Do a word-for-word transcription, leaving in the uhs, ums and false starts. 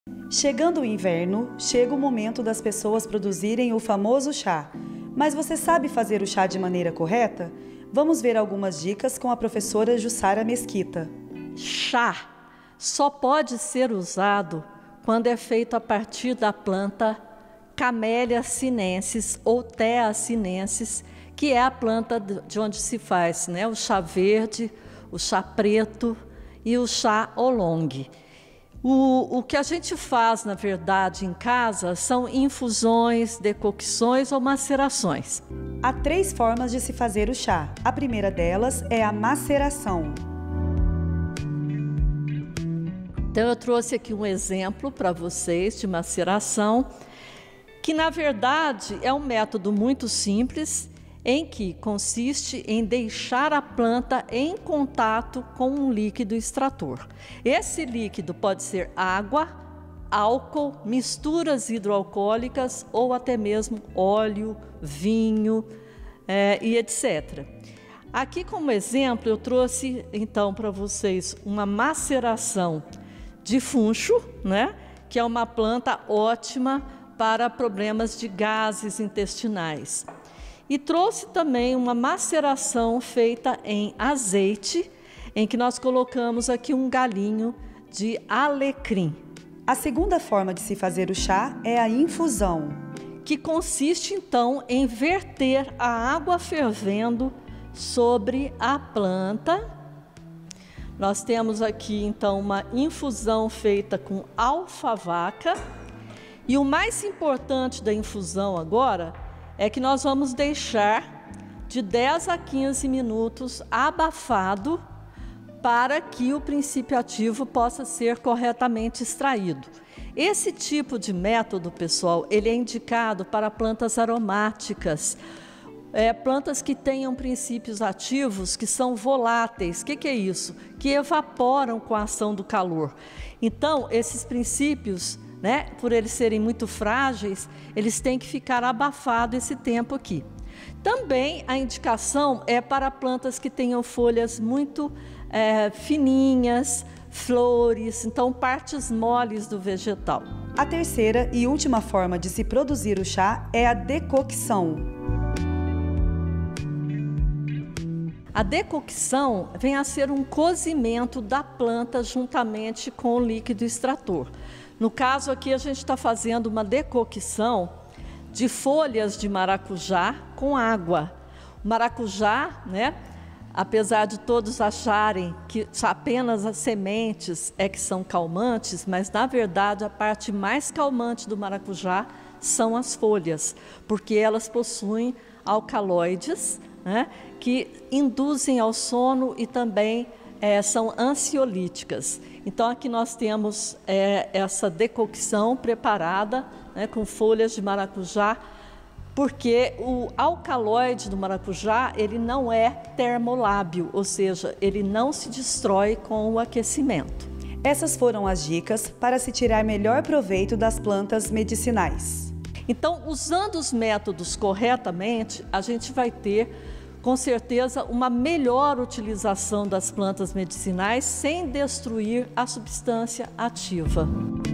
Chegando o inverno, chega o momento das pessoas produzirem o famoso chá. Mas você sabe fazer o chá de maneira correta? Vamos ver algumas dicas com a professora Jussara Mesquita. Chá só pode ser usado quando é feito a partir da planta Camellia sinensis ou Thea sinensis, que é a planta de onde se faz, né, o chá verde, o chá preto e o chá oolong. O, o que a gente faz, na verdade, em casa são infusões, decocções ou macerações. Há três formas de se fazer o chá. A primeira delas é a maceração. Então eu trouxe aqui um exemplo para vocês de maceração, que na verdade é um método muito simples, em que consiste em deixar a planta em contato com um líquido extrator. Esse líquido pode ser água, álcool, misturas hidroalcoólicas ou até mesmo óleo, vinho é, e etcétera. Aqui como exemplo eu trouxe então para vocês uma maceração de funcho, né, que é uma planta ótima para problemas de gases intestinais. E trouxe também uma maceração feita em azeite, em que nós colocamos aqui um galinho de alecrim. A segunda forma de se fazer o chá é a infusão, que consiste então em verter a água fervendo sobre a planta. Nós temos aqui então uma infusão feita com alfavaca. E o mais importante da infusão agora é que nós vamos deixar de dez a quinze minutos abafado para que o princípio ativo possa ser corretamente extraído. Esse tipo de método, pessoal, ele é indicado para plantas aromáticas, é, plantas que tenham princípios ativos que são voláteis. O que, que é isso? Que evaporam com a ação do calor. Então, esses princípios, né, por eles serem muito frágeis, eles têm que ficar abafados esse tempo aqui. Também a indicação é para plantas que tenham folhas muito é, fininhas, flores, então partes moles do vegetal. A terceira e última forma de se produzir o chá é a decocção. A decocção vem a ser um cozimento da planta juntamente com o líquido extrator. No caso aqui a gente está fazendo uma decocção de folhas de maracujá com água. O maracujá, né, apesar de todos acharem que apenas as sementes é que são calmantes, mas na verdade a parte mais calmante do maracujá são as folhas, porque elas possuem alcaloides, né, que induzem ao sono e também é, são ansiolíticas. Então aqui nós temos é, essa decocção preparada, né, com folhas de maracujá, porque o alcaloide do maracujá ele não é termolábil, ou seja, ele não se destrói com o aquecimento. Essas foram as dicas para se tirar melhor proveito das plantas medicinais. Então, usando os métodos corretamente, a gente vai ter com certeza uma melhor utilização das plantas medicinais sem destruir a substância ativa.